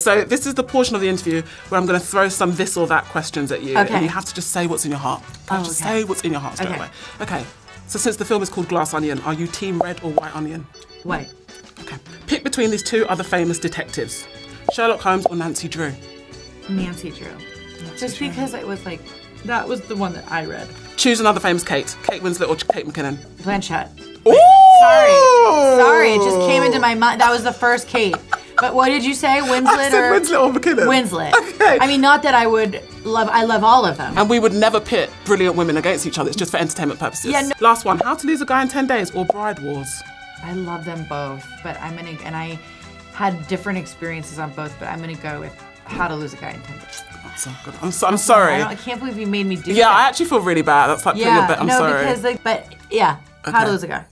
So this is the portion of the interview where I'm going to throw some this or that questions at you. Okay. And you have to just say what's in your heart. Just say what's in your heart straight away. Okay. So since the film is called Glass Onion, are you team red or white onion? White. Okay. Pick between these two other famous detectives. Sherlock Holmes or Nancy Drew? Nancy Drew. Just because it was like, that was the one that I read. Choose another famous Kate. Kate Winslet or Kate McKinnon? Blanchett. Ooh! Sorry, it just came into my mind. That was the first Kate. But what did you say, Winslet I said Winslet or McKinnon. Winslet. Okay. I mean, not that I love all of them. And we would never pit brilliant women against each other. It's just for entertainment purposes. Yeah, no. Last one, How to Lose a Guy in 10 Days or Bride Wars? I love them both, but and I had different experiences on both, but I'm gonna go with How to Lose a Guy in 10 Days. That's so good. I'm sorry. I can't believe you made me do that. Yeah, I actually feel really bad. That's like putting a bit, I'm sorry. Because but yeah, How to Lose a Guy.